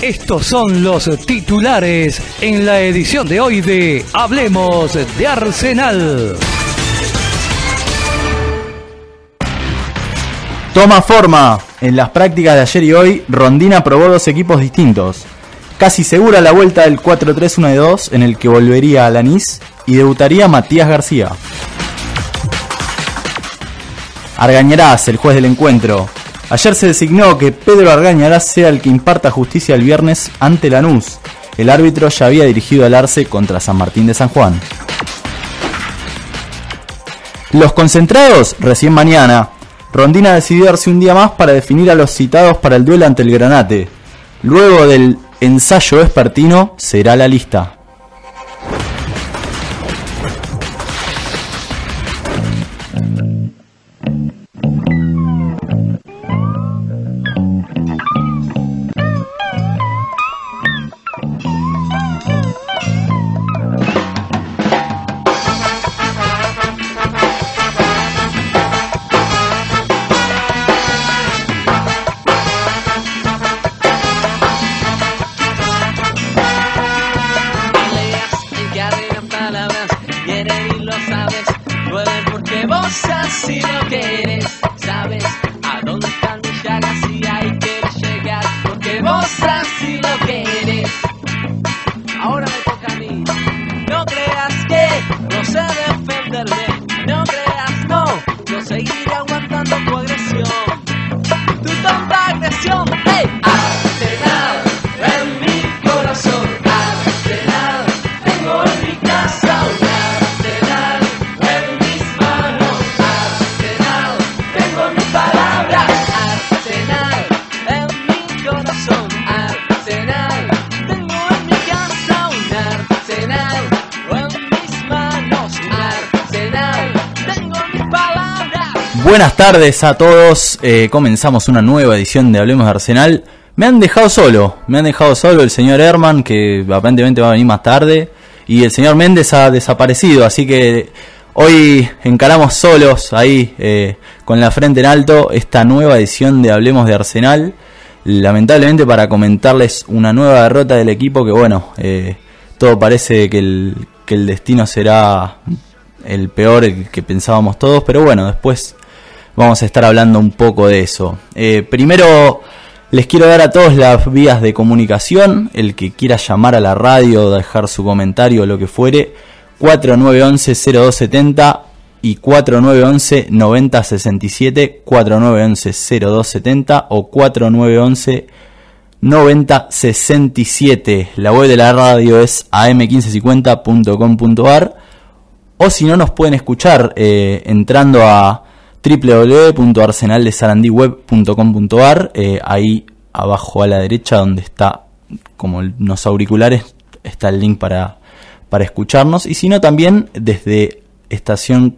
Estos son los titulares en la edición de hoy de Hablemos de Arsenal. Toma forma. En las prácticas de ayer y hoy, Rondina probó dos equipos distintos. Casi segura la vuelta del 4-3-1-2 en el que volvería Alanis y debutaría Matías García. Argañarás, el juez del encuentro. Ayer se designó que Pedro Argañarás sea el que imparta justicia el viernes ante Lanús. El árbitro ya había dirigido al Arce contra San Martín de San Juan. Los concentrados recién mañana. Rondina decidió darse un día más para definir a los citados para el duelo ante el Granate. Luego del ensayo vespertino será la lista. Buenas tardes a todos, comenzamos una nueva edición de Hablemos de Arsenal. Me han dejado solo el señor Herman, que aparentemente va a venir más tarde, y el señor Méndez ha desaparecido, así que hoy encaramos solos ahí, con la frente en alto, esta nueva edición de Hablemos de Arsenal. Lamentablemente para comentarles una nueva derrota del equipo, que bueno, todo parece que el destino será el peor, el que pensábamos todos, pero bueno, después vamos a estar hablando un poco de eso. Primero les quiero dar a todos las vías de comunicación. El que quiera llamar a la radio, dejar su comentario o lo que fuere, 4911-0270 y 4911-9067, 4911-0270 o 4911-9067. La web de la radio es am1550.com.ar, o si no, nos pueden escuchar entrando a www.arsenaldesarandiweb.com.ar, ahí abajo a la derecha donde está como unos auriculares está el link para escucharnos, y si no también desde estación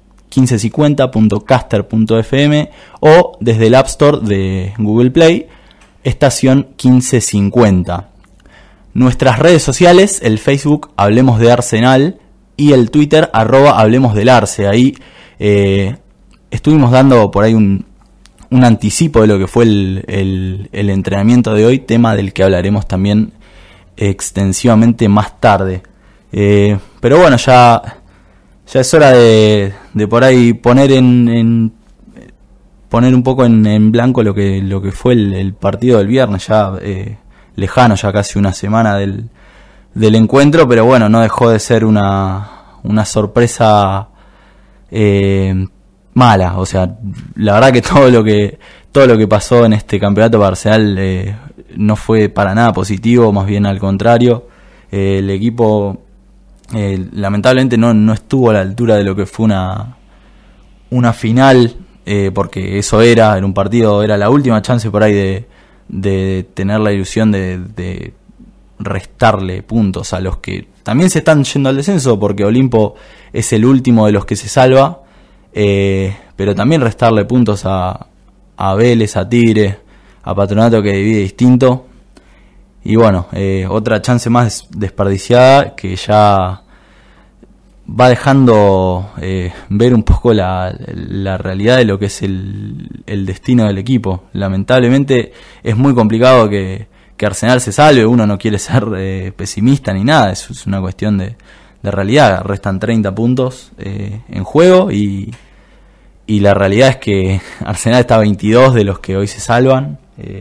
1550.caster.fm o desde el App Store de Google Play, estación 1550. Nuestras redes sociales, el Facebook Hablemos de Arsenal y el Twitter @Hablemos del Arce. Ahí estuvimos dando por ahí un anticipo de lo que fue el entrenamiento de hoy, tema del que hablaremos también extensivamente más tarde. Pero bueno, ya es hora de por ahí poner poner un poco en blanco lo que fue el partido del viernes, ya lejano, ya casi una semana del encuentro, pero bueno, no dejó de ser una sorpresa mala. O sea, la verdad que todo lo que pasó en este campeonato para Arsenal no fue para nada positivo, más bien al contrario. El equipo lamentablemente no estuvo a la altura de lo que fue una final, porque eso era un partido, era la última chance por ahí de tener la ilusión de restarle puntos a los que también se están yendo al descenso, porque Olimpo es el último de los que se salva. Pero también restarle puntos a Vélez, a Tigre, a Patronato, que divide distinto. Y bueno, otra chance más desperdiciada que ya va dejando ver un poco la realidad de lo que es el destino del equipo. Lamentablemente es muy complicado que Arsenal se salve. Uno no quiere ser pesimista ni nada, es una cuestión de realidad. Restan 30 puntos en juego y la realidad es que Arsenal está a 22 de los que hoy se salvan.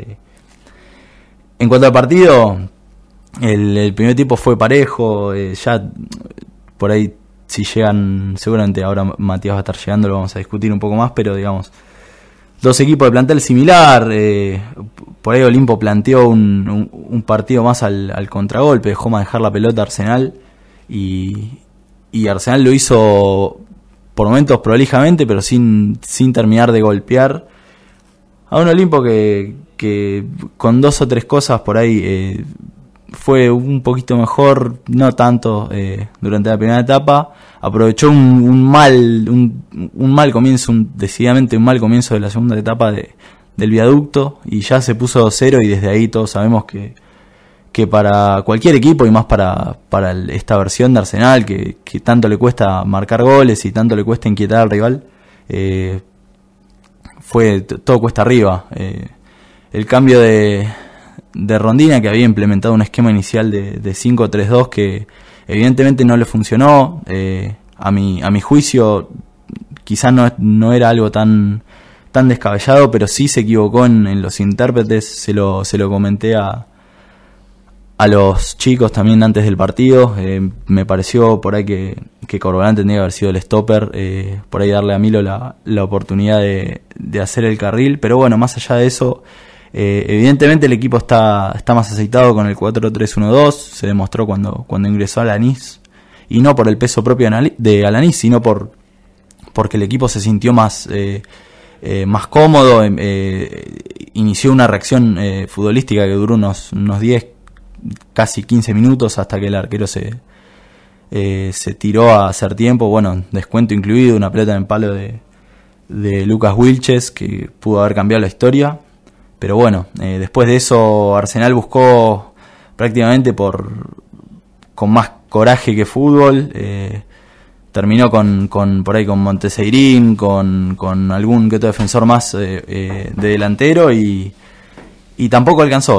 En cuanto al partido, el primer tiempo fue parejo. Ya por ahí, si llegan, seguramente ahora Matías va a estar llegando, lo vamos a discutir un poco más, pero digamos, dos equipos de plantel similar. Por ahí Olimpo planteó un partido más al contragolpe, dejó manejar la pelota a Arsenal y Arsenal lo hizo por momentos prolijamente, pero sin terminar de golpear a un Olimpo que con 2 o 3 cosas por ahí fue un poquito mejor, no tanto durante la primera etapa. Aprovechó un mal comienzo, decididamente un mal comienzo de la segunda etapa del viaducto, y ya se puso 2-0, y desde ahí todos sabemos que para cualquier equipo, y más para esta versión de Arsenal, que tanto le cuesta marcar goles y tanto le cuesta inquietar al rival, todo cuesta arriba. El cambio de Rondina, que había implementado un esquema inicial de 5-3-2 que evidentemente no le funcionó, a mi juicio quizás no era algo tan descabellado, pero sí se equivocó en los intérpretes. Se lo comenté a los chicos también antes del partido. Me pareció por ahí que Corbalán tendría que haber sido el stopper, por ahí darle a Milo la oportunidad de hacer el carril, pero bueno, más allá de eso, evidentemente el equipo está más aceitado con el 4-3-1-2. Se demostró cuando ingresó Alanis, y no por el peso propio de Alanis, sino porque el equipo se sintió más cómodo. Inició una reacción futbolística que duró unos 10, casi 15 minutos, hasta que el arquero se tiró a hacer tiempo. Bueno, descuento incluido, una pelota en el palo de Lucas Wilches que pudo haber cambiado la historia. Pero bueno, después de eso Arsenal buscó prácticamente con más coraje que fútbol. Terminó por ahí con Monteseirín, con algún que otro defensor más de delantero, y tampoco alcanzó.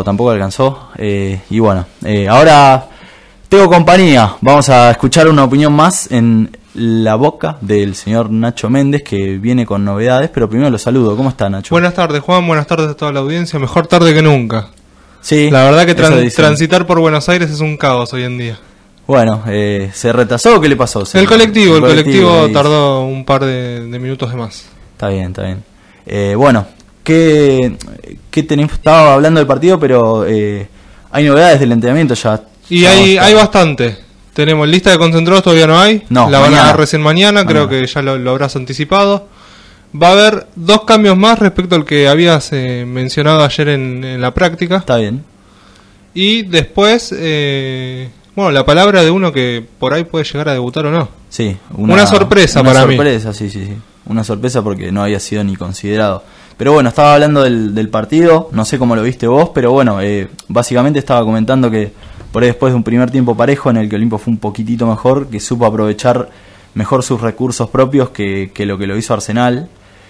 Y bueno, ahora tengo compañía. Vamos a escuchar una opinión más en la boca del señor Nacho Méndez, que viene con novedades, pero primero lo saludo. ¿Cómo está, Nacho? Buenas tardes, Juan. Buenas tardes a toda la audiencia. Mejor tarde que nunca. Sí. La verdad que transitar por Buenos Aires es un caos hoy en día. Bueno, ¿se retrasó o qué le pasó? El colectivo tardó un par de minutos de más. Está bien. Bueno, ¿qué tenemos? Estaba hablando del partido, pero hay novedades del entrenamiento ya. Y hay bastante. Tenemos lista de concentrados, todavía no hay. No, la van a dar recién mañana, creo que ya lo habrás anticipado. Va a haber 2 cambios más respecto al que habías mencionado ayer en la práctica. Está bien. Y después, la palabra de uno que por ahí puede llegar a debutar o no. Sí, una sorpresa para mí. Una sorpresa, sí. Una sorpresa porque no había sido ni considerado. Pero bueno, estaba hablando del partido, no sé cómo lo viste vos, pero bueno, básicamente estaba comentando que por ahí, después de un primer tiempo parejo en el que Olimpo fue un poquitito mejor, que supo aprovechar mejor sus recursos propios que lo hizo Arsenal,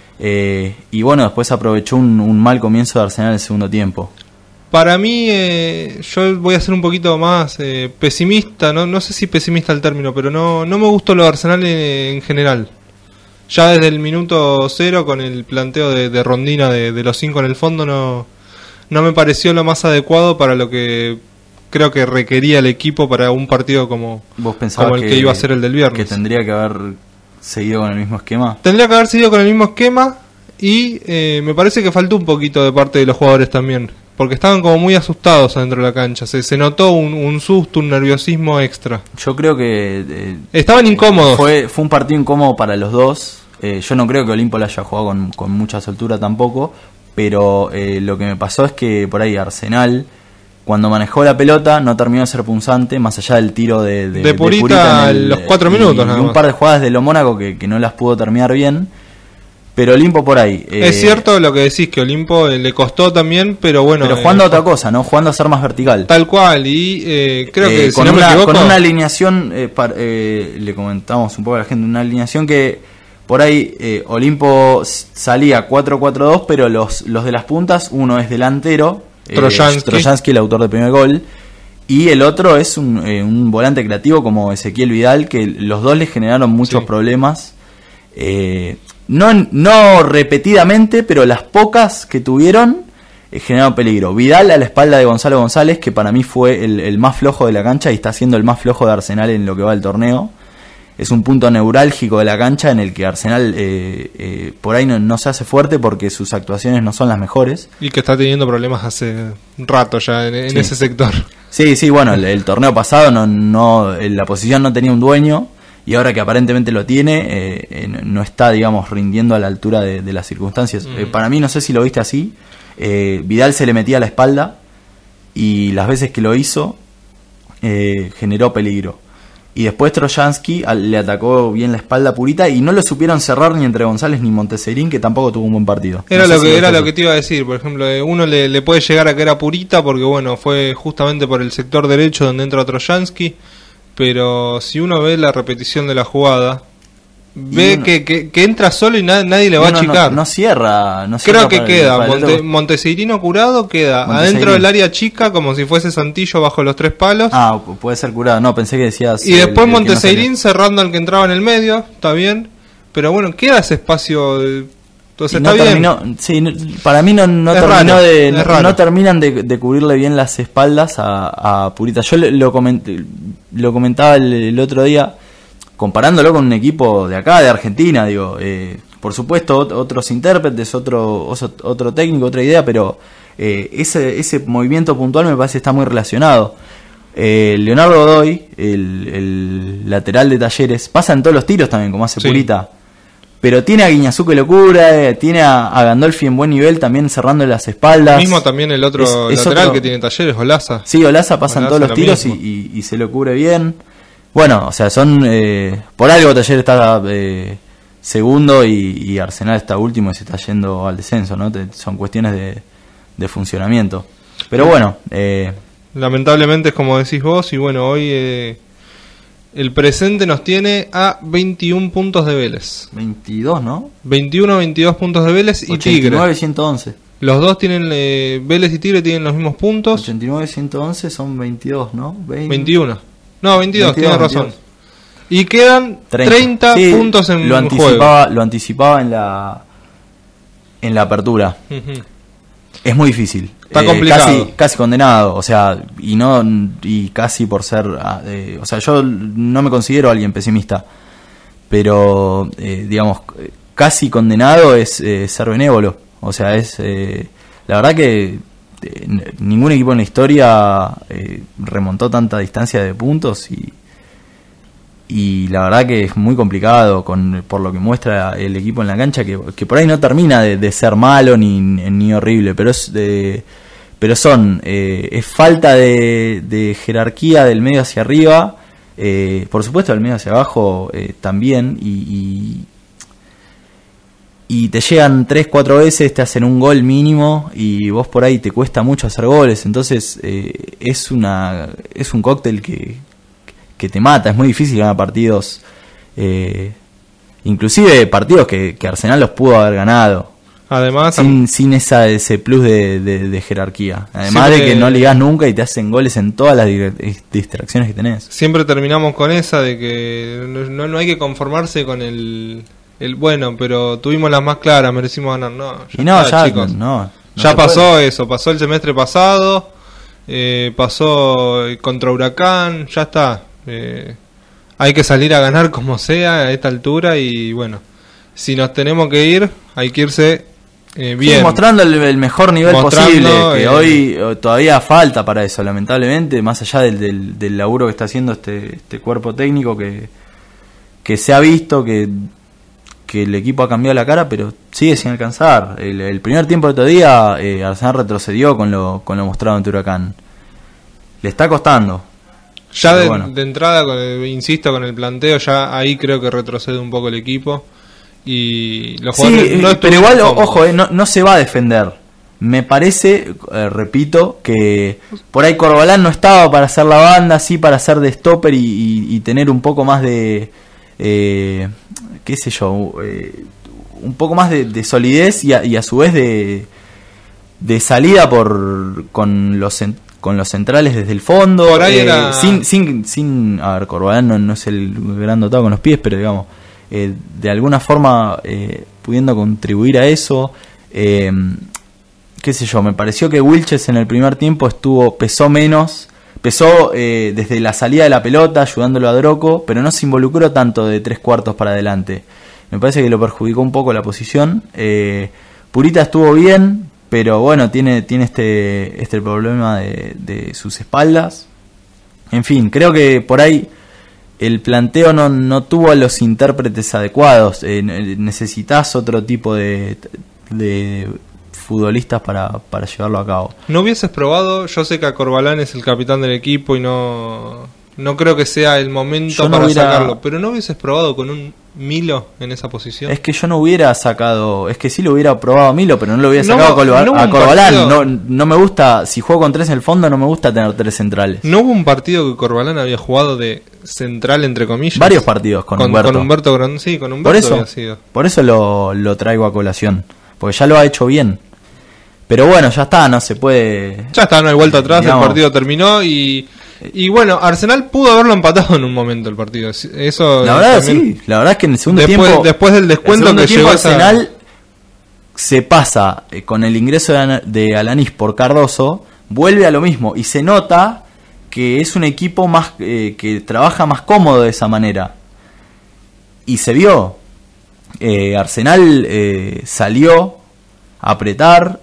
y bueno, después aprovechó un mal comienzo de Arsenal en el segundo tiempo. Para mí, yo voy a ser un poquito más pesimista, no sé si pesimista el término, pero no me gustó lo de Arsenal en general. Ya desde el minuto 0, con el planteo de Rondina de los 5 en el fondo, no me pareció lo más adecuado para lo que creo que requería el equipo para un partido como el que iba a ser el del viernes. ¿Que tendría que haber seguido con el mismo esquema? Tendría que haber seguido con el mismo esquema, y me parece que faltó un poquito de parte de los jugadores también, porque estaban como muy asustados adentro de la cancha. Se notó un susto, un nerviosismo extra. Yo creo que estaban incómodos. Fue un partido incómodo para los dos. Yo no creo que Olimpo la haya jugado con mucha soltura tampoco, pero lo que me pasó es que por ahí Arsenal, cuando manejó la pelota, no terminó de ser punzante, más allá del tiro de Purita en los 4 minutos. Y un par de jugadas de lo Mónaco que no las pudo terminar bien. Pero Olimpo por ahí. Es cierto lo que decís, que Olimpo le costó también, pero bueno. Pero jugando a otra cosa, ¿no? Jugando a ser más vertical. Tal cual, y creo que si no me equivoco, con una alineación, le comentamos un poco a la gente, una alineación que por ahí Olimpo salía 4-4-2, pero los de las puntas, uno es delantero Trojansky, el autor del primer gol. Y el otro es un volante creativo como Ezequiel Vidal, que los dos le generaron muchos problemas. No repetidamente, pero las pocas que tuvieron generaron peligro. Vidal a la espalda de Gonzalo González, que para mí fue el más flojo de la cancha y está siendo el más flojo de Arsenal en lo que va del torneo. Es un punto neurálgico de la cancha en el que Arsenal por ahí no se hace fuerte porque sus actuaciones no son las mejores. Y que está teniendo problemas hace un rato ya en ese sector. Sí, bueno, el torneo pasado la posición no tenía un dueño y ahora que aparentemente lo tiene, no está, digamos, rindiendo a la altura de las circunstancias. Para mí, no sé si lo viste así, Vidal se le metía a la espalda y las veces que lo hizo generó peligro. Y después Trojansky le atacó bien la espalda a Purita y no lo supieron cerrar ni entre González ni Monteseirín, que tampoco tuvo un buen partido. Era lo que te iba a decir. Por ejemplo, uno le puede llegar a que era Purita porque bueno, fue justamente por el sector derecho donde entra Trojansky, pero si uno ve la repetición de la jugada, que entra solo y nadie le va a achicar. No cierra. Creo que queda Monteseirino Curado, queda adentro del área chica como si fuese Santillo bajo los 3 palos. Ah, puede ser Curado. No, pensé que decías. Y después Monteseirín cerrando al que entraba en el medio, está bien. Pero bueno, queda ese espacio. Entonces está bien. Sí, para mí no terminan de cubrirle bien las espaldas a Purita. Yo lo comentaba el otro día, comparándolo con un equipo de acá, de Argentina, digo, por supuesto otros intérpretes, otro técnico, otra idea, pero ese movimiento puntual me parece que está muy relacionado. Leonardo Godoy, el lateral de Talleres, pasa en todos los tiros también, como hace Purita, pero tiene a Guiñazú que lo cura, tiene a Gandolfi en buen nivel también cerrando las espaldas. Mismo también el otro lateral que tiene Talleres, Olaza. Sí, Olaza pasa en todos los tiros y se lo cubre bien. Bueno, o sea, por algo Talleres está segundo y Arsenal está último y se está yendo al descenso, ¿no? Son cuestiones de funcionamiento. Pero bueno, lamentablemente es como decís vos y bueno, hoy el presente nos tiene a 21 puntos de Vélez. 22, ¿no? 22 puntos de Vélez y 89, Tigre. 111. Los dos tienen, Vélez y Tigre tienen los mismos puntos. 89, 111 son 22, ¿no? 21. No, 22, tienes razón. Y quedan 30 puntos en juego. Lo anticipaba en la apertura. Es muy difícil. Está complicado. Casi condenado, o sea, y casi por ser... o sea, yo no me considero alguien pesimista, pero, digamos, casi condenado es ser benévolo. O sea, es... la verdad que ningún equipo en la historia remontó tanta distancia de puntos y la verdad que es muy complicado por lo que muestra el equipo en la cancha, que por ahí no termina de ser malo ni horrible, pero es falta de jerarquía del medio hacia arriba, por supuesto del medio hacia abajo también, y te llegan 3-4 veces, te hacen un gol mínimo y vos por ahí te cuesta mucho hacer goles, entonces es un cóctel que te mata. Es muy difícil ganar partidos, inclusive partidos que Arsenal los pudo haber ganado, además sin ese plus de jerarquía, además de que no ligás nunca y te hacen goles en todas las distracciones que tenés. Siempre terminamos con esa de que no hay que conformarse con el bueno, pero tuvimos las más claras, merecimos ganar. Chicos. Ya pasó eso, pasó el semestre pasado, pasó contra Huracán, ya está. Hay que salir a ganar como sea a esta altura y bueno, si nos tenemos que ir, hay que irse bien. Sí, mostrando el mejor nivel posible, que hoy todavía falta para eso, lamentablemente, más allá del laburo que está haciendo este cuerpo técnico que se ha visto que el equipo ha cambiado la cara, pero sigue sin alcanzar. El primer tiempo de otro día Arsenal retrocedió con lo mostrado ante Huracán. Le está costando. Ya de entrada, insisto, con el planteo, ya ahí creo que retrocede un poco el equipo. Y los jugadores pero igual, ojo, no se va a defender. Me parece, repito, que por ahí Corbalán no estaba para hacer la banda, sí para hacer de stopper y tener un poco más de... un poco más de solidez y a su vez de de salida con los centrales desde el fondo. Por ahí era... sin a ver, Corbalán no es el gran dotado con los pies, pero digamos, de alguna forma pudiendo contribuir a eso. Qué sé yo, me pareció que Wilches en el primer tiempo pesó menos, desde la salida de la pelota, ayudándolo a Droko, pero no se involucró tanto de 3/4 para adelante. Me parece que lo perjudicó un poco la posición. Purita estuvo bien, pero bueno, tiene este problema de sus espaldas. En fin, creo que por ahí el planteo no tuvo a los intérpretes adecuados. Necesitas otro tipo de futbolistas para llevarlo a cabo. ¿No hubieses probado? Yo sé que a Corbalán es el capitán del equipo y no creo que sea el momento para sacarlo, pero ¿no hubieses probado con un Milo en esa posición? Es que yo no hubiera sacado, es que sí lo hubiera probado a Milo, pero no lo hubiera sacado a Corbalán. No me gusta, si juego con 3 en el fondo, no me gusta tener 3 centrales. ¿No hubo un partido que Corbalán había jugado de central, entre comillas? Varios partidos con Humberto. Con Humberto, sí, con Humberto había sido. Por eso lo traigo a colación, porque ya lo ha hecho bien. Pero bueno, ya está, no se puede... Ya está, no hay vuelta atrás, digamos, el partido terminó y bueno, Arsenal pudo haberlo empatado en un momento el partido. Eso la verdad sí, la verdad es que en el segundo tiempo... Después del descuento que llegó Arsenal se pasa con el ingreso de Alanis por Cardoso, vuelve a lo mismo y se nota que es un equipo más que trabaja más cómodo de esa manera. Y se vio. Arsenal salió a apretar,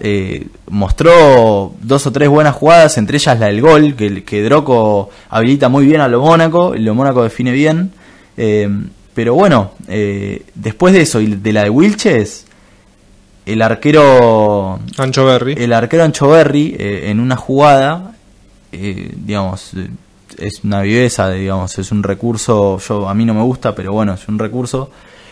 mostró 2 o 3 buenas jugadas, entre ellas la del gol, que Droko habilita muy bien a lo Mónaco define bien, pero bueno, después de eso y de la de Wilches, el arquero Anchoverri en una jugada, digamos, es una viveza, digamos, es un recurso, a mí no me gusta, pero bueno, es un recurso,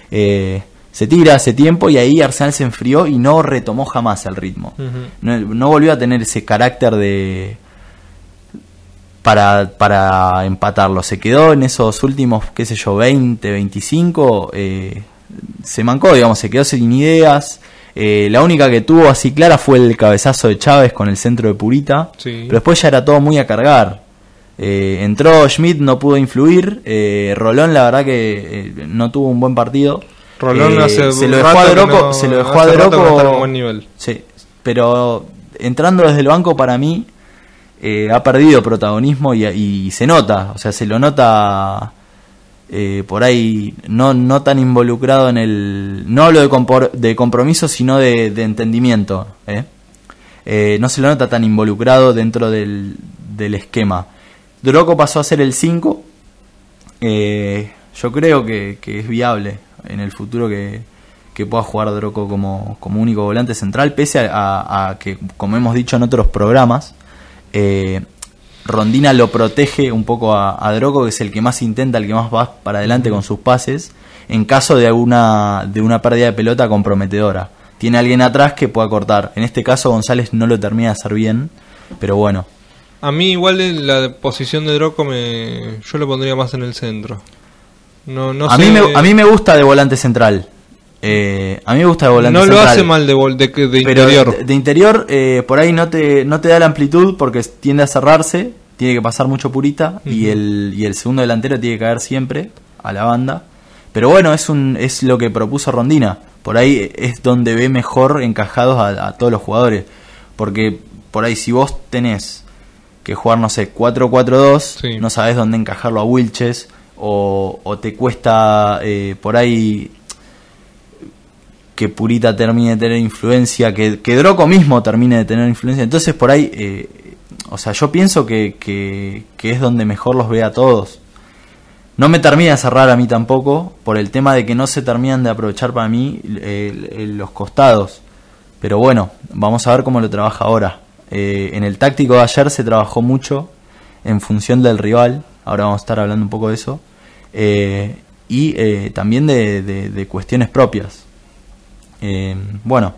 se tira hace tiempo y ahí Arsenal se enfrió y no retomó jamás el ritmo. No volvió a tener ese carácter para empatarlo. Se quedó en esos últimos, 20, 25, se mancó, digamos, se quedó sin ideas. La única que tuvo así clara fue el cabezazo de Chávez con el centro de Purita, sí. Pero después ya era todo muy a cargar. Entró Schmidt, no pudo influir. Rolón, la verdad que no tuvo un buen partido. Rolón se lo dejó a Droko, en un buen nivel. Sí, pero entrando desde el banco para mí ha perdido protagonismo y se nota, o sea, se lo nota por ahí no tan involucrado en el, no hablo de compromiso, sino de entendimiento, no se lo nota tan involucrado dentro del esquema. Droko pasó a ser el 5, yo creo que es viable en el futuro que pueda jugar Droko como único volante central, pese a que, como hemos dicho en otros programas, Rondina lo protege un poco a Droko, que es el que más intenta, el que más va para adelante con sus pases, en caso de una pérdida de pelota comprometedora. Tiene alguien atrás que pueda cortar. En este caso González no lo termina de hacer bien, pero bueno. A mí igual la posición de Droko yo lo pondría más en el centro. A mí me gusta de volante central. A mí me gusta de volante central. No lo hace mal de interior. De interior por ahí no te da la amplitud porque tiende a cerrarse, tiene que pasar mucho Purita, y el segundo delantero tiene que caer siempre a la banda. Pero bueno, es lo que propuso Rondina. Por ahí es donde ve mejor encajados a todos los jugadores. Porque por ahí si vos tenés que jugar, no sé, 4-4-2, sí, no sabés dónde encajarlo a Wilches, o te cuesta por ahí que Purita termine de tener influencia, que Droko mismo termine de tener influencia. Entonces por ahí, o sea, yo pienso que es donde mejor los ve a todos. No me termina de cerrar a mí tampoco, por el tema de que no se terminan de aprovechar para mí los costados. Pero bueno, vamos a ver cómo lo trabaja ahora. En el táctico de ayer se trabajó mucho en función del rival. Ahora vamos a estar hablando un poco de eso. Y también de cuestiones propias. Bueno,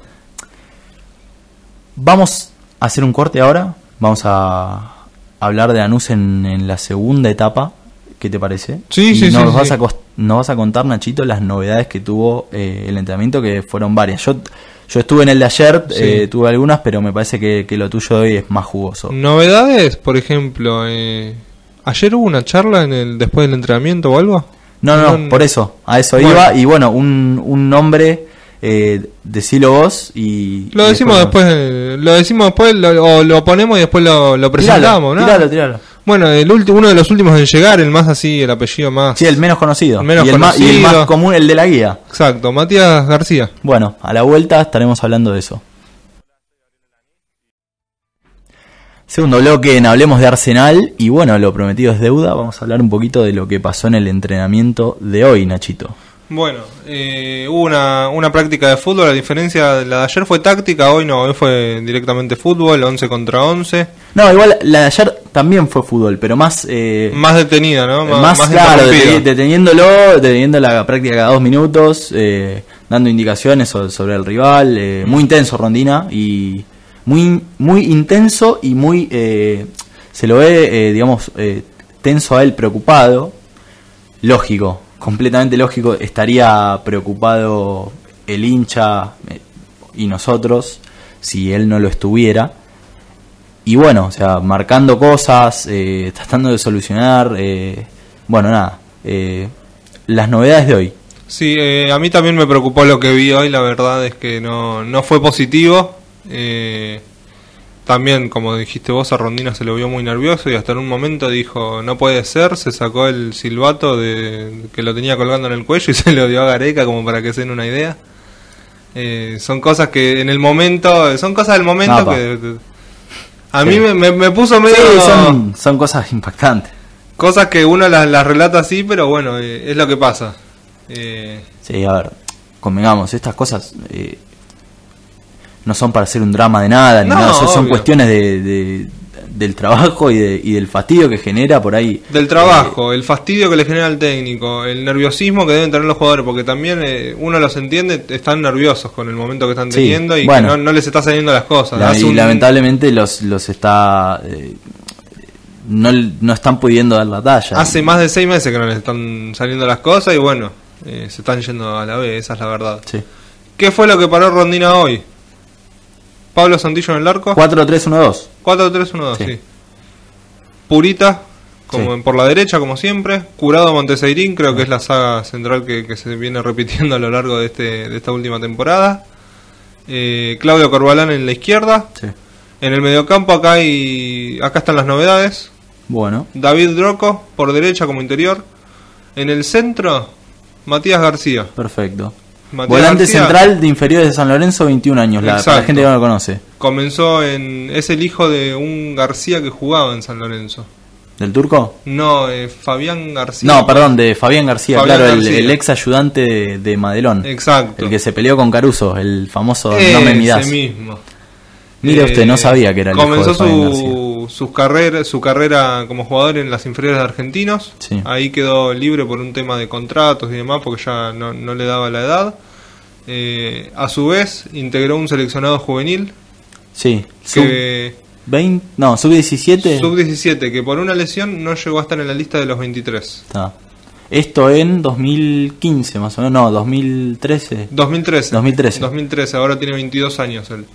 vamos a hacer un corte ahora. Vamos a hablar de Lanús en la segunda etapa, ¿Qué te parece? Sí, y sí, nos sí, vas sí. nos vas a contar, Nachito, las novedades que tuvo el entrenamiento, que fueron varias. Yo estuve en el de ayer, Sí. tuve algunas, pero me parece que lo tuyo de hoy es más jugoso. Novedades, por ejemplo, ayer hubo una charla después del entrenamiento o algo. No, por eso, a eso Bueno. iba. Y bueno, un nombre, decilo vos y... Lo y decimos después, o lo ponemos y después lo presentamos, ¿no? Tiralo. Bueno, uno de los últimos en llegar, el más así, el apellido más... Sí, el menos conocido. El menos y el conocido. más común, el de la guía. Exacto, Matías García. Bueno, a la vuelta estaremos hablando de eso. Segundo bloque en Hablemos de Arsenal. Y bueno, lo prometido es deuda. Vamos a hablar un poquito de lo que pasó en el entrenamiento de hoy, Nachito. Bueno, hubo una práctica de fútbol, a diferencia de la de ayer fue táctica, hoy no, hoy fue directamente fútbol, 11 contra 11. No, igual la de ayer también fue fútbol, pero más... Más detenida, ¿no? Más claro, interrumpida. deteniendo la práctica cada 2 minutos, dando indicaciones sobre el rival, muy intenso Rondina, y muy intenso y muy... se lo ve, tenso a él, preocupado, lógico, completamente lógico, estaría preocupado el hincha y nosotros si él no lo estuviera. Y bueno, o sea, marcando cosas, tratando de solucionar, bueno, nada, las novedades de hoy. Sí, a mí también me preocupó lo que vi hoy, la verdad es que no fue positivo. También, como dijiste vos, a Rondina se lo vio muy nervioso y hasta en un momento dijo, no puede ser, se sacó el silbato que lo tenía colgando en el cuello y se lo dio a Gareca como para que se den una idea. Son cosas que en el momento, son cosas del momento que a mí me puso medio... Sí, son cosas impactantes. Cosas que uno las relata así, pero bueno, es lo que pasa. Sí, a ver, convengamos, estas cosas... no son para hacer un drama de nada, ni No, nada, son obvio. cuestiones del trabajo y del fastidio que genera por ahí. Del trabajo, el fastidio que le genera al técnico, el nerviosismo que deben tener los jugadores, porque también uno los entiende, están nerviosos con el momento que están Sí, teniendo y bueno. que no les está saliendo las cosas. Y lamentablemente los está... no están pudiendo dar la talla. Hace más de 6 meses que no les están saliendo las cosas y bueno, se están yendo a la vez, esa es la verdad. Sí. ¿Qué fue lo que paró Rondina hoy? Pablo Santillo en el arco. 4-3-1-2. 4-3-1-2, Sí. sí. Purita, como Sí. por la derecha, como siempre. Curado Monteseirín, creo que es la saga central que se viene repitiendo a lo largo de esta última temporada. Claudio Corbalán en la izquierda. Sí. En el mediocampo acá están las novedades. Bueno, David Droco por derecha como interior. En el centro, Matías García. perfecto. Matías Volante García central de inferiores de San Lorenzo, 21 años. Para la Exacto. gente que no lo conoce. es el hijo de un García que jugaba en San Lorenzo. ¿Del turco? No, Fabián García. No, perdón, de Fabián García, Fabián claro, García. el ex ayudante de Madelón. Exacto. El que se peleó con Caruso, el famoso No me midás. Ese mismo. Mire usted, no sabía que era el hijo comenzó de Fabián García. su carrera como jugador en las inferiores de Argentinos. Sí. Ahí quedó libre por un tema de contratos y demás porque ya no le daba la edad. A su vez integró un seleccionado juvenil Sí, que sub-17. sub-17 que por una lesión no llegó a estar en la lista de los 23. Está. Esto en 2015 más o menos, no, 2013. 2013. 2013. 2013, ahora tiene 22 años él.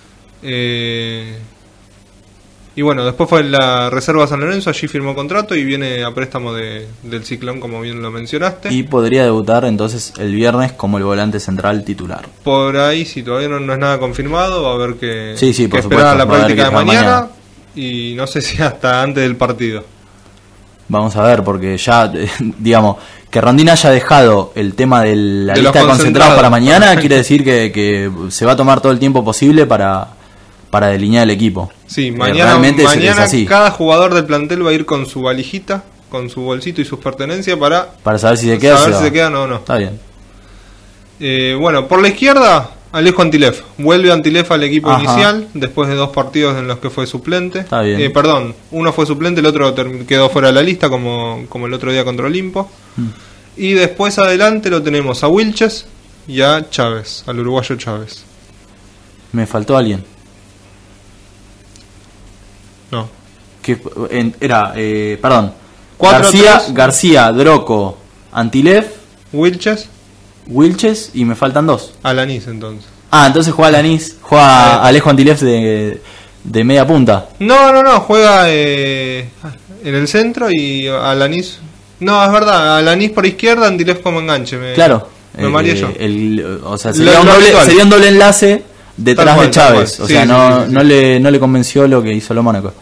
Y bueno, después fue en la Reserva San Lorenzo, allí firmó contrato y viene a préstamo del Ciclón, como bien lo mencionaste. Y podría debutar entonces el viernes como el volante central titular. Por ahí, si todavía no es nada confirmado, va a haber que, Sí, que por esperar a supuesto, la va a haber práctica que de esperar mañana. Y no sé si hasta antes del partido. Vamos a ver, porque ya, digamos, que Rondina haya dejado el tema de la De lista de los concentrados para concentrados. mañana, quiere decir que se va a tomar todo el tiempo posible para delinear el equipo. Sí, mañana, realmente es mañana así. cada jugador del plantel va a ir con su valijita, con su bolsito y sus pertenencias para Para saber si se queda. saber se si va. se quedan o no. Está bien. Bueno, por la izquierda, Alejo Antilef. Vuelve Antilef al equipo Ajá. inicial después de 2 partidos en los que fue suplente. Está bien. Perdón, uno fue suplente, el otro quedó fuera de la lista como el otro día contra Olimpo. Y después adelante lo tenemos a Wilches y a Chávez, al uruguayo Chávez. Me faltó alguien. No. Que era, perdón. García, Droco, Antilev, Wilches y me faltan 2. Alanis entonces. Entonces juega Alanis, juega Alejo Antilev de media punta. No, juega en el centro y Alanis. No, es verdad, Alanis por izquierda, Antilev como enganche. Claro. Me mareé yo. O sea, sería un doble enlace detrás de Chávez. O sea, no le convenció lo que hizo lo Mónaco.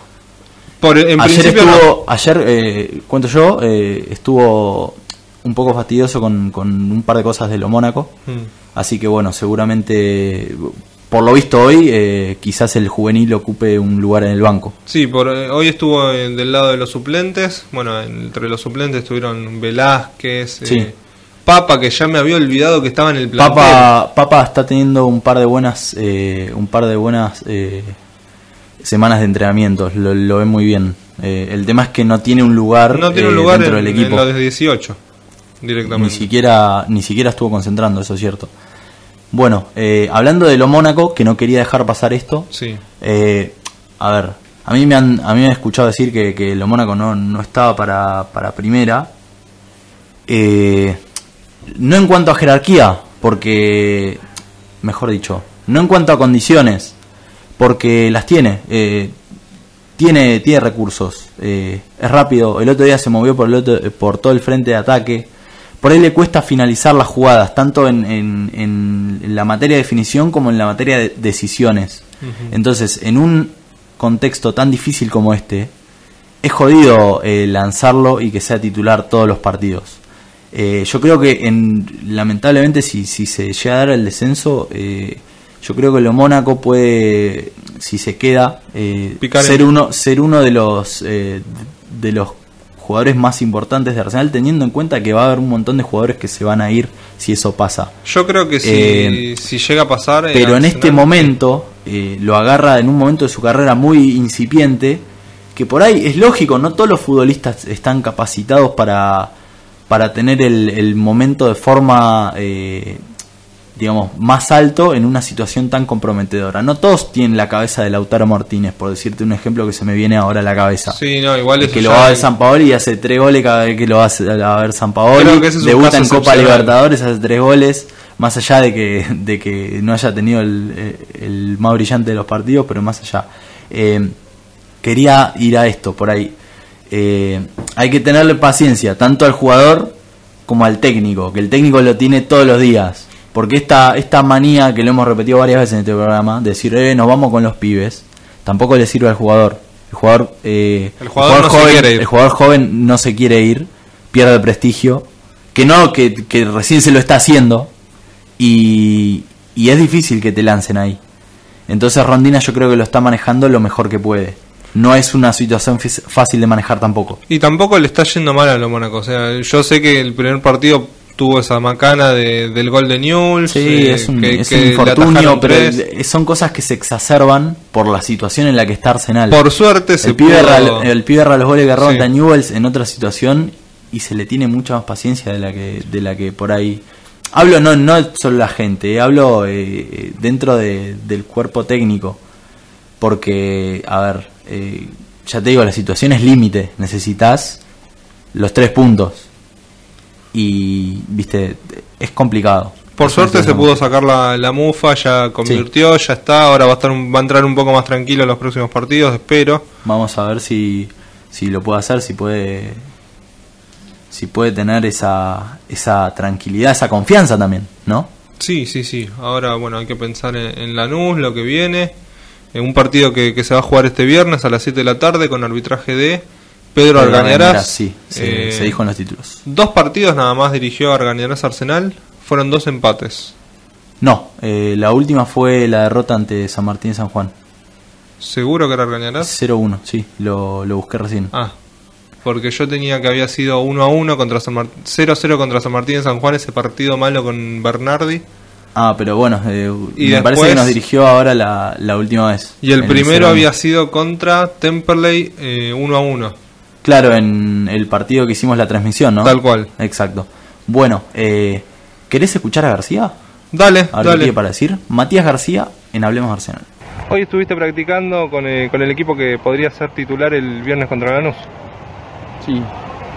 Ayer, cuento yo, estuvo un poco fastidioso con un par de cosas de lo Mónaco. Así que bueno, seguramente, por lo visto hoy, quizás el juvenil ocupe un lugar en el banco. Sí, hoy estuvo del lado de los suplentes. Bueno, entre los suplentes estuvieron Velázquez, Papa, que ya me había olvidado que estaba en el plantel. Papa está teniendo un par de buenas semanas de entrenamientos, lo ve muy bien. El tema es que no tiene un lugar, dentro del equipo. En los 18 directamente. Ni siquiera estuvo concentrando, eso es cierto. Bueno, hablando de lo Mónaco, que no quería dejar pasar esto. Sí. A ver, a mí me han escuchado decir que lo Mónaco no estaba para primera. No en cuanto a jerarquía, porque, mejor dicho, no en cuanto a condiciones, porque las tiene. Tiene recursos, es rápido. El otro día se movió por todo el frente de ataque. Por ahí le cuesta finalizar las jugadas, tanto en la materia de definición como en la materia de decisiones. Entonces, en un contexto tan difícil como este, es jodido lanzarlo y que sea titular todos los partidos. Yo creo que lamentablemente si se llega a dar el descenso, yo creo que lo Mónaco puede, si se queda, ser uno de los jugadores más importantes de Arsenal, teniendo en cuenta que va a haber un montón de jugadores que se van a ir si eso pasa. Yo creo que si llega a pasar, pero en este momento lo agarra en un momento de su carrera muy incipiente, que por ahí es lógico, no todos los futbolistas están capacitados para tener el momento de forma digamos, más alto en una situación tan comprometedora. No todos tienen la cabeza de Lautaro Martínez, por decirte un ejemplo que se me viene ahora a la cabeza. Sí, no, igual es que lo va a ver Sampaoli y hace 3 goles cada vez que lo va a ver Sampaoli. Debuta en Copa Libertadores, hace 3 goles, más allá de que no haya tenido el más brillante de los partidos, pero más allá. Quería ir a esto, por ahí. Hay que tenerle paciencia, tanto al jugador como al técnico, que el técnico lo tiene todos los días. Porque esta manía que lo hemos repetido varias veces en este programa, de decir, nos vamos con los pibes, tampoco le sirve al jugador. El jugador joven no se quiere ir, pierde prestigio, que recién se lo está haciendo, y es difícil que te lancen ahí. Entonces Rondina yo creo que lo está manejando lo mejor que puede. No es una situación fácil de manejar tampoco. Y tampoco le está yendo mal a lo Mónaco. O sea, yo sé que el primer partido tuvo esa macana del gol de Newell's. Sí, es un infortunio, pero son cosas que se exacerban por la situación en la que está Arsenal. Por suerte el pibe erra los goles que ronda Newell's en otra situación y se le tiene mucha más paciencia de la que por ahí. Hablo no solo la gente, hablo dentro del cuerpo técnico. Porque, a ver, ya te digo, la situación es límite. Necesitas los 3 puntos. Y, viste, es complicado. Por suerte se pudo sacar la mufa, ya convirtió, ya está. Ahora va a entrar un poco más tranquilo en los próximos partidos, espero. Vamos a ver si lo puede hacer, si puede tener esa tranquilidad, esa confianza también, ¿no? Sí. Ahora, bueno, hay que pensar en Lanús, lo que viene. En un partido que se va a jugar este viernes a las 7 de la tarde con arbitraje de Pedro Argañarás. Sí, se dijo en los títulos. 2 partidos nada más dirigió Argañarás Arsenal. Fueron 2 empates. No, la última fue la derrota ante San Martín de San Juan. ¿Seguro que era Argañarás? 0-1, sí, lo busqué recién. Porque yo tenía que había sido 1-1 contra 0-0 contra San Martín de San Juan, ese partido malo con Bernardi. Pero bueno, me parece que nos dirigió ahora la última vez. Y el primero había sido contra Temperley 1-1. Claro, en el partido que hicimos la transmisión, ¿no? Tal cual. Exacto. Bueno, ¿querés escuchar a García? Dale. ¿Qué tiene para decir? Matías García en Hablemos Arsenal. Hoy estuviste practicando con el equipo que podría ser titular el viernes contra Lanús. Sí,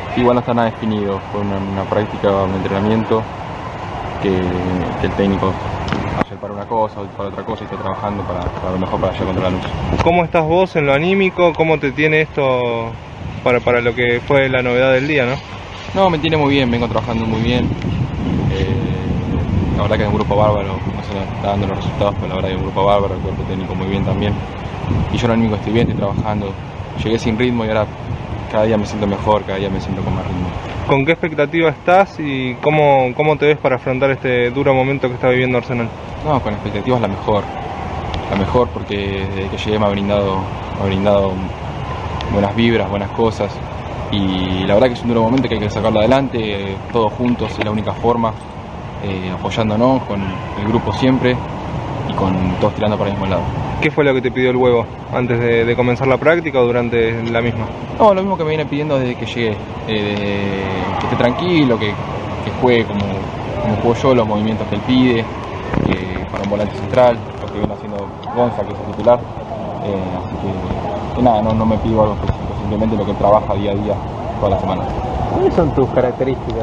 Igual no está nada definido, fue una práctica, un entrenamiento que el técnico ayer para una cosa, hoy para otra cosa y está trabajando para lo mejor para allá contra Lanús. ¿Cómo estás vos en lo anímico? ¿Cómo te tiene esto para lo que fue la novedad del día, no? No, me tiene muy bien, vengo trabajando muy bien. La verdad que es un grupo bárbaro, no se nos está dando los resultados, pero la verdad que es un grupo bárbaro, el cuerpo técnico muy bien también. Y yo lo anímico estoy bien, estoy trabajando. Llegué sin ritmo y ahora cada día me siento mejor, cada día me siento con más ritmo. ¿Con qué expectativa estás y cómo te ves para afrontar este duro momento que está viviendo Arsenal? No, con expectativas la mejor porque desde que llegué me ha brindado buenas vibras, buenas cosas y la verdad que es un duro momento que hay que sacarlo adelante, todos juntos, es la única forma, apoyándonos con el grupo siempre y con todos tirando para el mismo lado. ¿Qué fue lo que te pidió el huevo antes de comenzar la práctica o durante la misma? No, lo mismo que me viene pidiendo desde que llegué, que esté tranquilo, que juegue como juego yo, los movimientos que él pide, para un volante central, lo que viene haciendo Gonza, que es el titular, así que nada, no me pido algo específico, simplemente lo que trabaja día a día toda la semana. ¿Cuáles son tus características?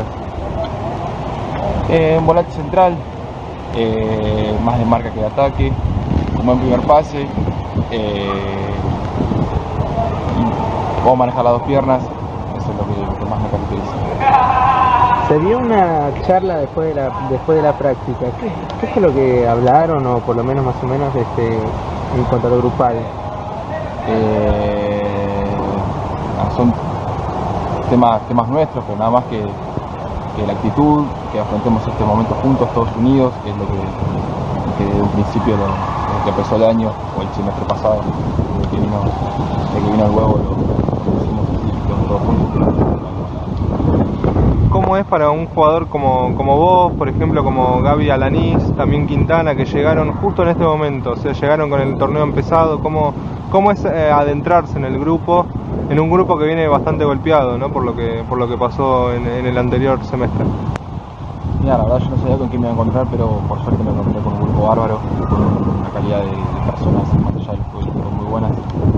Un volante central, más de marca que de ataque, un buen primer pase, puedo manejar las dos piernas, eso es lo que más me caracteriza. Se dio una charla después de la práctica. ¿Qué fue lo que hablaron o por lo menos más o menos en cuanto a lo grupal? Son temas nuestros, pero nada más que la actitud, que afrontemos este momento juntos, todos unidos, que es lo que desde un principio, desde que empezó el año o el semestre pasado, desde que vino el huevo, lo hicimos así, todos juntos. ¿Cómo es para un jugador como vos, por ejemplo, como Gaby Alanís, también Quintana, que llegaron justo en este momento, o sea, llegaron con el torneo empezado? ¿Cómo es adentrarse en el grupo, en un grupo que viene bastante golpeado, ¿no? por lo que pasó en el anterior semestre? Mira, la verdad yo no sabía con quién me iba a encontrar, pero por suerte me encontré con un grupo bárbaro, con una calidad de personas más allá del juego muy buenas.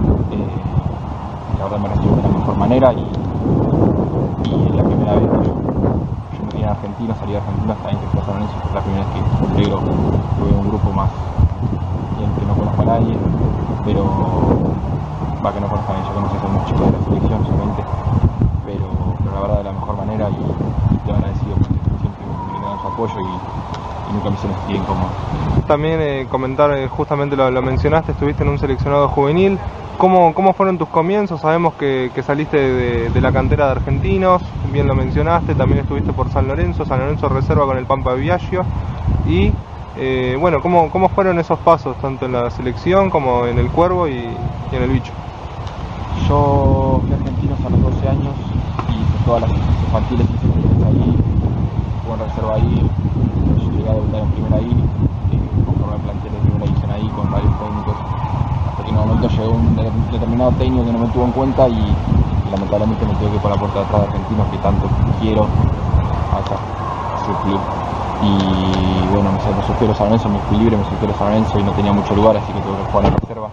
La verdad me recibió de la mejor manera y la primera vez que yo me vine a Argentina, salí de Argentina hasta en San Lorenzo, fue la primera vez que integro un grupo más en que no conozco a nadie, pero va que no conozco a nadie, yo conocí a muchos chicos de la selección solamente, pero la verdad de la mejor manera y estoy agradecido porque siempre me dan su apoyo y nunca me sentí incómodo. También comentar, justamente lo mencionaste, estuviste en un seleccionado juvenil. ¿Cómo fueron tus comienzos? Sabemos que saliste de la cantera de Argentinos, bien lo mencionaste, también estuviste por San Lorenzo reserva con el Pampa Viaggio y bueno, ¿cómo fueron esos pasos, tanto en la selección como en el Cuervo y en el Bicho? Yo fui a Argentinos a los 12 años y hice todas las infantiles, hice ahí, jugué en reserva ahí, yo llegué a debutar en primera ahí, conforme el plantel de primera división ahí con varios técnicos. En un momento llegó un determinado técnico que no me tuvo en cuenta y lamentablemente me tuve que ir por la puerta de atrás de Argentinos, que tanto quiero acá, su club. Y bueno, me surgió los San Lorenzo, me fui libre, me surgió los San Lorenzo y no tenía mucho lugar, así que tuve que jugar en reserva.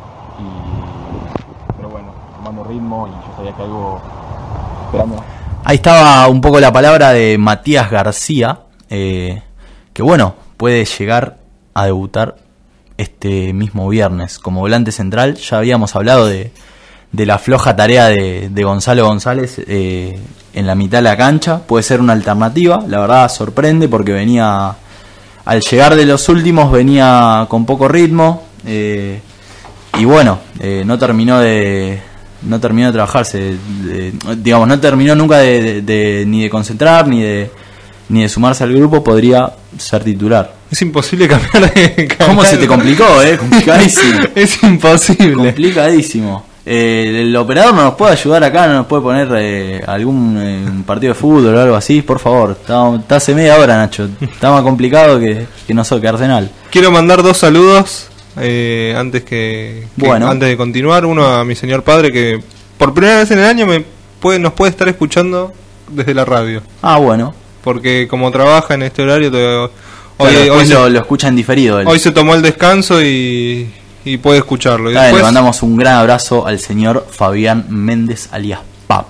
Pero bueno, tomando ritmo y yo sabía que algo esperando. Ahí estaba un poco la palabra de Matías García, que bueno, puede llegar a debutar este mismo viernes como volante central. Ya habíamos hablado de la floja tarea de Gonzalo González en la mitad de la cancha. Puede ser una alternativa, la verdad sorprende porque venía, al llegar de los últimos, venía con poco ritmo y bueno, no terminó de trabajarse, digamos, no terminó nunca ni de concentrar ni de sumarse al grupo. Podría ser titular. Es imposible cambiar de canal. ¿Cómo se te complicó, complicadísimo? Es imposible. Complicadísimo. El operador no nos puede ayudar acá, no nos puede poner algún partido de fútbol o algo así, por favor. Está hace media hora, Nacho. Está más complicado que Arsenal. Quiero mandar 2 saludos antes de continuar. Uno a mi señor padre, que por primera vez en el año nos puede estar escuchando desde la radio. Ah, bueno. Porque como trabaja en este horario, hoy lo escucha en diferido. Hoy se tomó el descanso y puede escucharlo. Y después le mandamos un gran abrazo al señor Fabián Méndez alias Papo.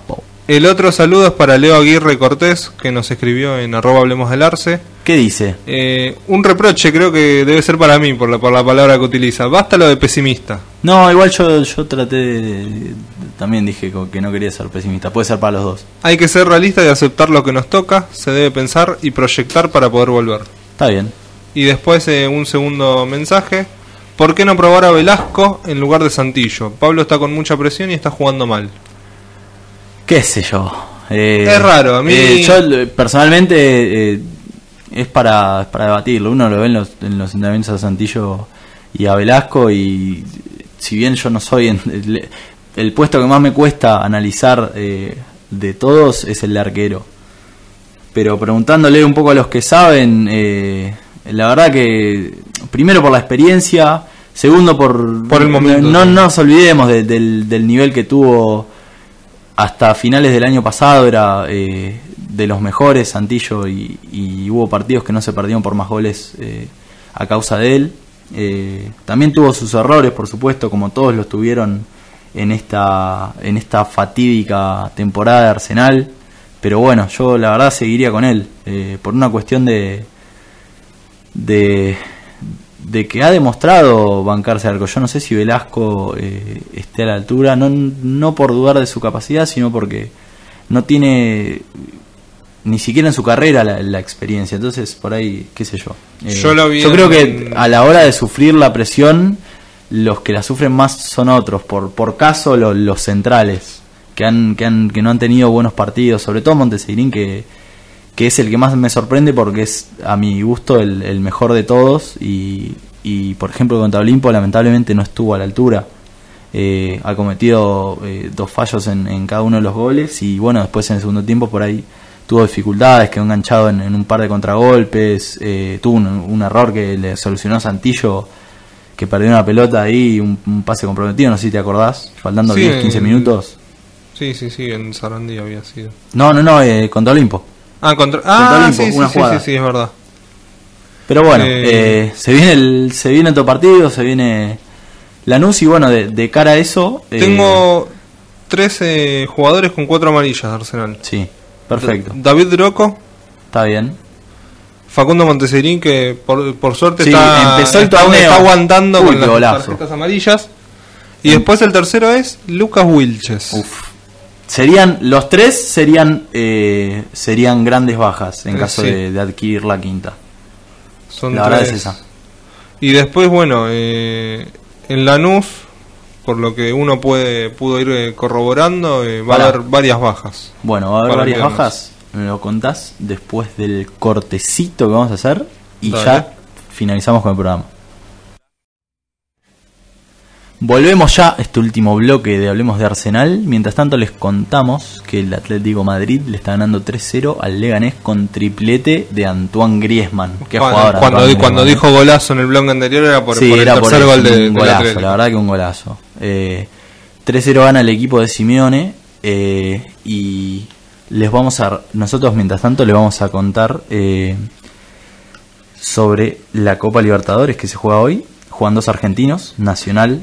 El otro saludo es para Leo Aguirre Cortés, que nos escribió en @hablemosdelarce. ¿Qué dice? Un reproche creo que debe ser para mí por la palabra que utiliza. Basta lo de pesimista. No, igual yo traté también dije que no quería ser pesimista. Puede ser para los dos. Hay que ser realista y aceptar lo que nos toca. Se debe pensar y proyectar para poder volver. Está bien. Y después un segundo mensaje. ¿Por qué no probar a Velasco en lugar de Santillo? Pablo está con mucha presión y está jugando mal. ¿Qué sé yo? Es raro, a mí... yo personalmente es para debatirlo. Uno lo ve en los entrenamientos a Santillo y a Velasco, y si bien yo no soy... el puesto que más me cuesta analizar de todos es el de arquero. Pero preguntándole un poco a los que saben, la verdad que primero por la experiencia, segundo por el momento. No nos olvidemos del nivel que tuvo hasta finales del año pasado. Era de los mejores Santillo, y hubo partidos que no se perdieron por más goles a causa de él. También tuvo sus errores, por supuesto, como todos los tuvieron en esta fatídica temporada de Arsenal. Pero bueno, yo la verdad seguiría con él por una cuestión de que ha demostrado bancarse arco. Yo no sé si Velasco esté a la altura, no por dudar de su capacidad, sino porque no tiene ni siquiera en su carrera la experiencia. Entonces, por ahí, qué sé yo. Yo creo que a la hora de sufrir la presión, los que la sufren más son otros. Por caso, los centrales, que no han tenido buenos partidos, sobre todo Monteseirín, que es el que más me sorprende porque es, a mi gusto, el mejor de todos, y por ejemplo contra Olimpo lamentablemente no estuvo a la altura. Ha cometido 2 fallos en cada uno de los goles, y bueno, después en el segundo tiempo por ahí tuvo dificultades, quedó enganchado en un par de contragolpes, tuvo un error que le solucionó a Santillo, que perdió una pelota ahí, un pase comprometido, no sé si te acordás, faltando 10-15 minutos. Sí, en Sarandí había sido. No, contra Olimpo. Contra Olimpo, una jugada. Sí, es verdad. Pero bueno, se viene otro partido, se viene Lanús, y bueno, de cara a eso... Tengo 13 jugadores con 4 amarillas de Arsenal. Sí, perfecto. David Droco. Está bien. Facundo Monteseirín, que por suerte empezó el torneo, está aguantando con las golazo. tarjetas amarillas. Y después el tercero es Lucas Wilches. Los tres serían grandes bajas en caso de adquirir la quinta. La verdad es esa. Y después, bueno, en Lanús, por lo que uno pudo ir corroborando, va a haber varias bajas. Bueno, va a haber varias bajas. Me lo contás después del cortecito que vamos a hacer, y Dale. Ya finalizamos con el programa. Volvemos ya a este último bloque de Hablemos de Arsenal. Mientras tanto les contamos que el Atlético Madrid le está ganando 3-0 al Leganés con triplete de Antoine Griezmann. Qué jugador, cuando dijo golazo en el blog anterior era por el tercer gol del golazo, Atlético. la verdad que un golazo. 3-0 gana el equipo de Simeone, y nosotros mientras tanto les vamos a contar sobre la Copa Libertadores que se juega hoy. Juegan 2 argentinos, Nacional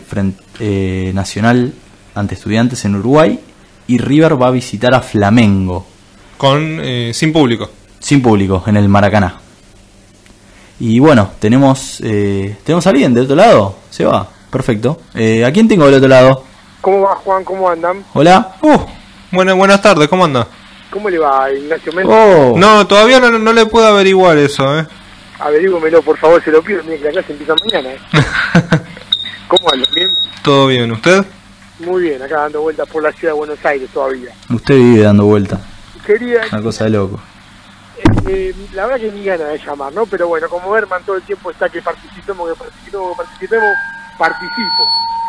ante Estudiantes en Uruguay, y River va a visitar a Flamengo. Sin público. Sin público, en el Maracaná. Y bueno, tenemos a alguien del otro lado. Se va, perfecto. ¿A quién tengo del otro lado? ¿Cómo va, Juan? ¿Cómo andan? Hola. Buenas tardes, ¿cómo anda? ¿Cómo le va, Ignacio Méndez? No, todavía no le puedo averiguar eso, Averígomelo, por favor, se lo pido, mire que la clase empieza mañana, ¿Cómo anda? ¿Bien? ¿Todo bien? ¿Usted? Muy bien, acá dando vueltas por la ciudad de Buenos Aires todavía. Usted vive dando vueltas. Quería... Una cosa de loco. La verdad que ni ganas de llamar, ¿no? Pero bueno, como Herman todo el tiempo está que participemos, participo.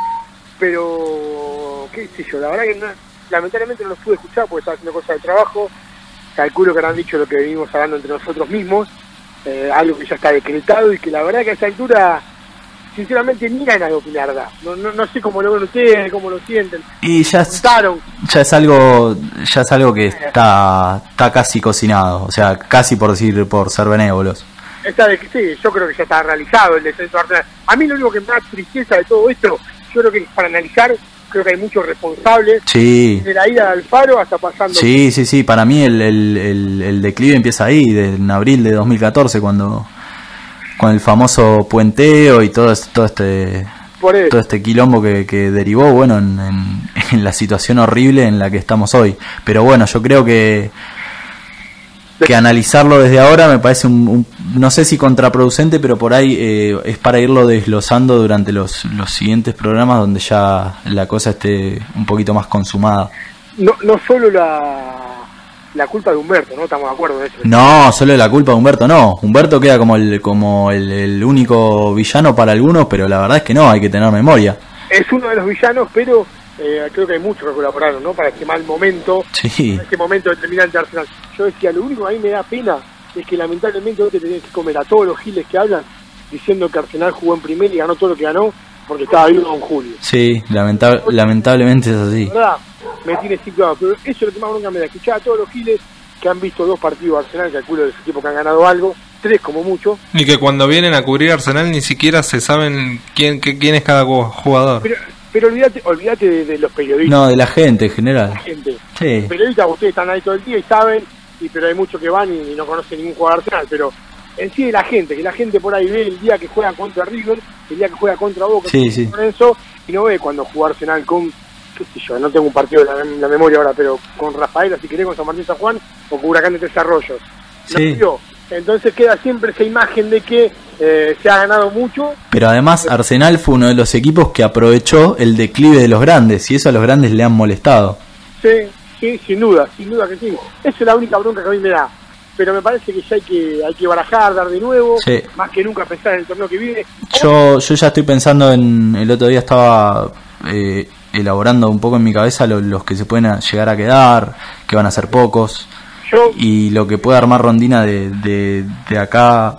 Pero, qué sé yo, la verdad que lamentablemente no los pude escuchar porque estaba haciendo cosas de trabajo. Calculo que habrán dicho lo que venimos hablando entre nosotros mismos. Algo que ya está decretado y que la verdad que a esta altura sinceramente ni ganas de opinar da. No sé cómo lo ven ustedes, cómo lo sienten. Y ya es algo que está casi cocinado, o sea, casi por ser benévolos. Sí, yo creo que ya está realizado el descenso de Arsenal. A mí lo único que me da tristeza de todo esto, yo creo que para analizar creo que hay muchos responsables, Sí. de la ida de Alfaro hasta pasando. Sí, para mí el declive empieza ahí, en abril de 2014, con el famoso puenteo y todo Por eso. este quilombo que derivó, bueno, en la situación horrible en la que estamos hoy. Pero bueno, yo creo que analizarlo desde ahora me parece no sé si contraproducente, pero por ahí es para irlo desglosando durante los siguientes programas donde ya la cosa esté un poquito más consumada. No solo la culpa de Humberto, ¿no? Estamos de acuerdo en eso. No, solo la culpa de Humberto no. Humberto queda como el único villano para algunos, pero la verdad es que no, hay que tener memoria. Es uno de los villanos, pero creo que hay muchos que colaboraron, ¿no? Para este mal momento, Sí. para este momento determinante de Arsenal. Yo decía, lo único que a mí me da pena es que lamentablemente vos te tenés que comer a todos los giles que hablan diciendo que Arsenal jugó en primera y ganó todo lo que ganó porque estaba vivo en julio. Sí, lamentablemente es así. La verdad, me tiene ciclado, pero eso es lo que más bronca me da. Escuchar a todos los giles que han visto 2 partidos de Arsenal, calculo de ese equipo que han ganado algo, 3 como mucho. Y que cuando vienen a cubrir Arsenal ni siquiera se saben quién es cada jugador. Pero olvídate de los periodistas. No, de la gente en general. La gente. Sí. Los periodistas, ustedes están ahí todo el día y saben, pero hay muchos que van y no conocen ningún jugador de Arsenal, pero en sí de la gente, que la gente por ahí ve el día que juega contra River, el día que juega contra Boca, Sí. con eso, y no ve cuando juega Arsenal con, qué sé yo, no tengo un partido en la memoria ahora, pero con Rafaela, si querés, con San Martín San Juan, o con Huracán de Tres Arroyos. No Sí. vio. Entonces queda siempre esa imagen de que se ha ganado mucho. Pero además Arsenal fue uno de los equipos que aprovechó el declive de los grandes, y eso a los grandes le han molestado. Sí, sin duda que sí. Esa es la única bronca que a mí me da. Pero me parece que ya hay que barajar, dar de nuevo, Sí. más que nunca pensar en el torneo que viene. Yo ya estoy pensando el otro día estaba elaborando un poco en mi cabeza los que se pueden llegar a quedar, que van a ser pocos, y lo que puede armar Rondina de acá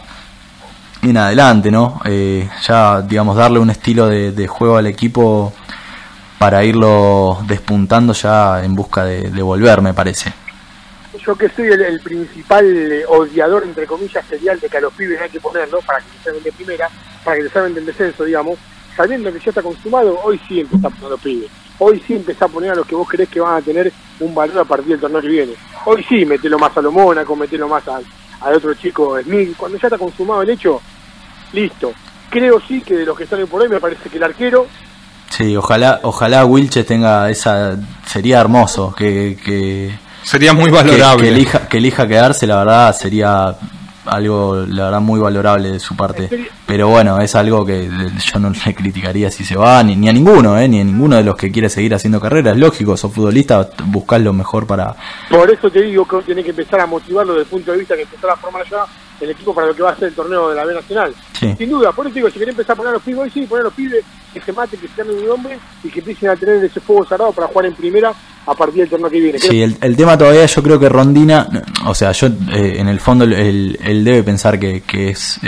en adelante, ¿no? Ya, digamos, darle un estilo de juego al equipo para irlo despuntando ya en busca de volver, me parece. Yo que soy el principal odiador, entre comillas, serial de que a los pibes hay que ponerlo para que se salven de primera, para que se salven del descenso, digamos, sabiendo que ya está consumado, hoy sí empezá a poner a los pibes. Hoy sí empezá a poner a los que vos creés que van a tener un valor a partir del torneo que viene. Hoy sí, metelo más a lo Mónaco, metelo más al otro chico Smith. Cuando ya está consumado el hecho, listo. Creo sí que de los que están por ahí me parece que el arquero... Sí, ojalá Wilches tenga esa... Sería hermoso que sería muy valorable. Que elija quedarse, la verdad, sería algo, la verdad, muy valorable de su parte. Pero bueno, es algo que yo no le criticaría si se va, ni a ninguno, ni a ninguno de los que quiere seguir haciendo carrera. Es lógico, sos futbolista, buscás lo mejor para... Por eso te digo que tenés que empezar a motivarlo desde el punto de vista que empezar a formar ya el equipo para lo que va a ser el torneo de la B Nacional. Sí. Sin duda, por eso digo, si querés empezar a poner a los pibes, hoy sí, poner a los pibes que se maten, que se ganen un nombre y que empiecen a tener ese fuego sagrado para jugar en primera a partir del torneo que viene. Sí, el tema todavía, yo creo que Rondina, o sea, yo en el fondo él debe pensar que es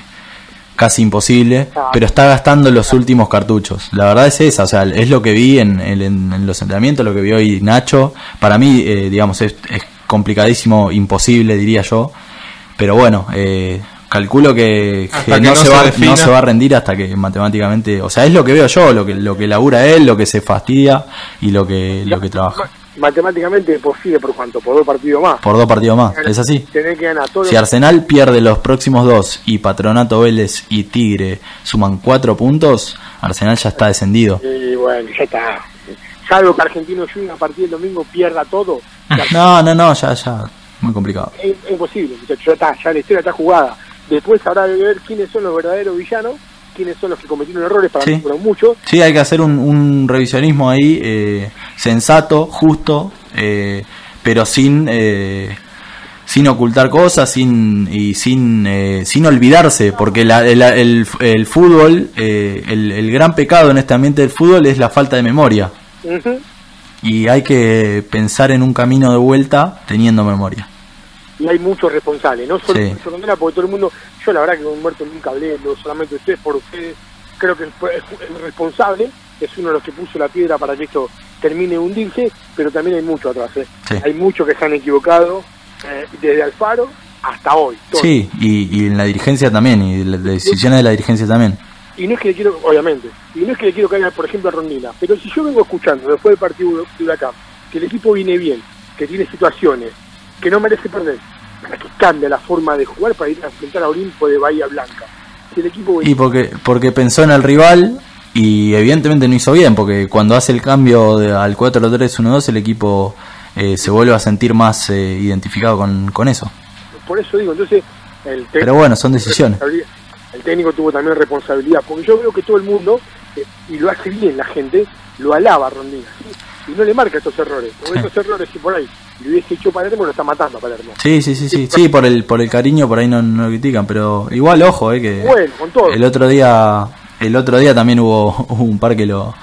casi imposible, pero está gastando los últimos cartuchos. La verdad es esa, o sea, es lo que vi en los entrenamientos, lo que vi hoy Nacho. Para mí, digamos, es complicadísimo, imposible, diría yo. Pero bueno, calculo que no se va a rendir hasta que matemáticamente, o sea, es lo que veo yo, lo que labura él, lo que se fastidia y lo que trabaja. Matemáticamente es posible, ¿por cuánto? Por 2 partidos más. Por 2 partidos más, es así. Tenés que ganar todo. Si Arsenal pierde los próximos 2 y Patronato, Vélez y Tigre suman 4 puntos, Arsenal ya está descendido. Y bueno, ya está. Salvo que Argentino Juniors a partir del domingo pierda todo. No, ya. Muy complicado. Es imposible, muchachos, ya la historia está jugada. Después habrá de ver quiénes son los verdaderos villanos, quiénes son los que cometieron errores, para mí fueron muchos. Sí, hay que hacer un revisionismo ahí, sensato, justo, pero sin ocultar cosas, sin olvidarse, porque el fútbol, el gran pecado en este ambiente del fútbol es la falta de memoria. Uh-huh. Y hay que pensar en un camino de vuelta teniendo memoria. Y hay muchos responsables, no solo por Rondina, porque todo el mundo, yo la verdad que con Humberto nunca hablé, no solamente ustedes, por ustedes, creo que el responsable es uno de los que puso la piedra para que esto termine de hundirse, pero también hay muchos atrás, Sí. Hay muchos que se han equivocado, desde Alfaro hasta hoy. Todo. Sí, y en la dirigencia también, y las decisiones de la dirigencia también. Y no es que le quiero, obviamente, y no es que le quiero caer, por ejemplo, a Rondina, pero si yo vengo escuchando después del partido de Huracán, que el equipo viene bien, que tiene situaciones, que no merece perder, para que cambia la forma de jugar para ir a enfrentar a Olimpo de Bahía Blanca. Si el equipo y porque pensó en el rival y evidentemente no hizo bien, porque cuando hace el cambio al 4-3-1-2 el equipo se vuelve a sentir más identificado con eso. Por eso digo, entonces pero bueno, son decisiones. El técnico tuvo también responsabilidad, porque yo veo que todo el mundo, y lo hace bien la gente, lo alaba a Rondina, ¿sí? Y no le marca estos errores, porque estos errores si por ahí le hubiese hecho Palermo, lo está matando a Palermo. Sí, por el cariño por ahí no lo critican, pero igual ojo, que bueno, con todo. El otro día también hubo un par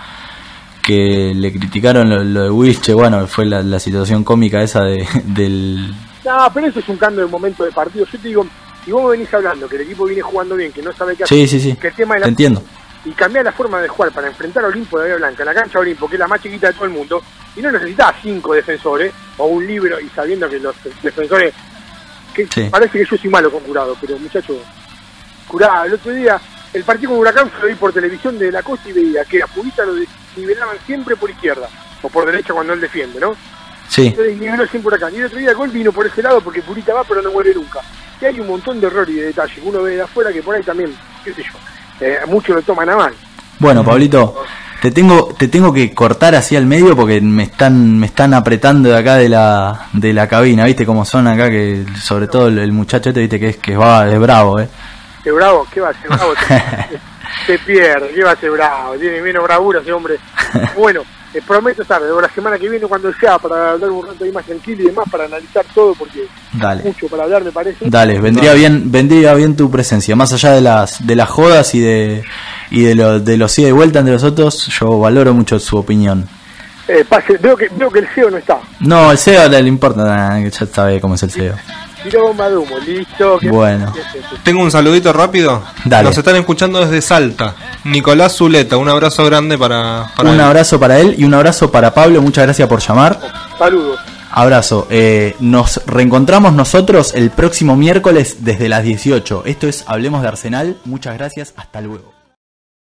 que le criticaron lo de Wilche, bueno, fue la situación cómica esa del... No, pero eso es un cambio de momento de partido. Yo te digo, si vos me venís hablando que el equipo viene jugando bien, que no sabe qué hacer, sí. que el tema de Te entiendo. Y cambiar la forma de jugar para enfrentar a Olimpo de Bahía Blanca, en la cancha de Olimpo, que es la más chiquita de todo el mundo, y no necesitaba 5 defensores o un libro, y sabiendo que los defensores, que parece que yo soy malo con Curado, pero muchacho, Curado, el otro día, el partido con Huracán lo vi por televisión de la Costa y veía que a Purita lo nivelaban siempre por izquierda, o por derecha cuando él defiende, ¿no? Sí. Entonces niveló siempre Huracán, y el otro día el gol vino por ese lado porque Purita va pero no muere nunca. Y hay un montón de errores y de detalles que uno ve de afuera que por ahí también, qué sé yo, muchos lo toman a mal. Bueno, Pablito, te tengo que cortar así al medio porque me están apretando de acá de la cabina, ¿viste cómo son acá? Que sobre todo el muchacho este, ¿viste? que es bravo, ¿Qué bravo? ¿Qué va a ser bravo? Se pierde, ¿qué va a ser bravo? Tiene menos bravura ese hombre. Bueno, prometo estar la semana que viene cuando sea para hablar un rato ahí más tranquilo y demás, para analizar todo, porque Dale. Mucho para hablar me parece. Dale, vendría bien tu presencia, más allá de las jodas y de los ida y vuelta entre los otros. Yo valoro mucho su opinión. Veo que el CEO no está. No, el CEO le importa, ya sabe cómo es el CEO. Tiró bomba de humo, listo. Bueno. Tengo un saludito rápido. Dale. Nos están escuchando desde Salta. Nicolás Zuleta, un abrazo grande para un él. abrazo para él y un abrazo para Pablo, muchas gracias por llamar. Saludos. Abrazo. Nos reencontramos nosotros el próximo miércoles desde las 18. Esto es Hablemos de Arsenal. Muchas gracias, hasta luego.